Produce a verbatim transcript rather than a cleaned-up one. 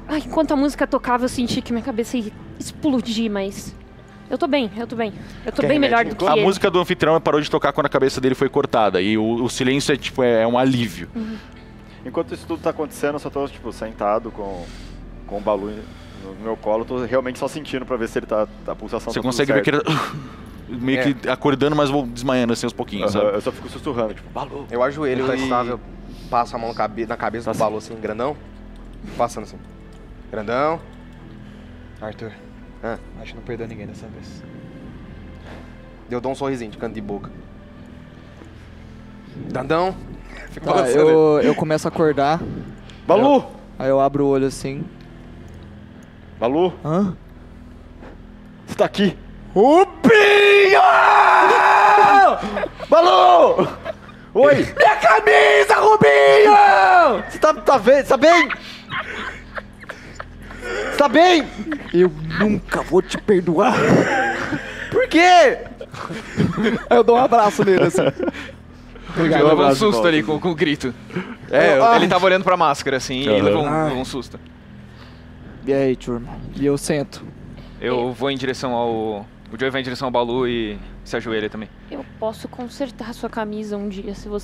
Ai, enquanto a música tocava, eu senti que minha cabeça ia explodir, mas... Eu tô bem, eu tô bem. Eu tô Quer bem melhor do remédio? que A ele. música do anfitrião parou de tocar quando a cabeça dele foi cortada. E o, o silêncio é, tipo, é um alívio. Uhum. Enquanto isso tudo tá acontecendo, eu só tô, tipo, sentado com, com o Balu no meu colo. Tô realmente só sentindo pra ver se ele tá... A pulsação Você tá consegue ver tudo que ele meio É. que acordando, mas vou desmaiando assim aos pouquinhos, Aham, sabe? eu só fico sussurrando, tipo, Balu. Eu ajoelho Tá e estável. passo a mão no cabe na cabeça Tá do Balu, assim, grandão. Passando assim. Grandão. Arthur, Ah, acho que não perdeu ninguém dessa vez. eu dou um sorrisinho de canto de boca. Grandão. Fico Tá, balançando ele. eu, eu começo a acordar, Balu! aí eu abro o olho assim. Balu, Hã? você tá aqui. Rubinho! Balu! Oi! Minha camisa, Rubinho! Você tá, tá, vendo? Tá bem? Você tá bem? Eu nunca vou te perdoar. Por quê? Aí eu dou um abraço nele assim. Ele levou um abraço de susto volta. ali com, com o grito. É, Ai. ele tava olhando pra máscara, assim, e Aham. levou um, Ai. levou um susto. E aí, turma? E eu sento. Eu vou em direção ao... O Joey vai em direção ao Balu e se ajoelha também. Eu posso consertar sua camisa um dia, se você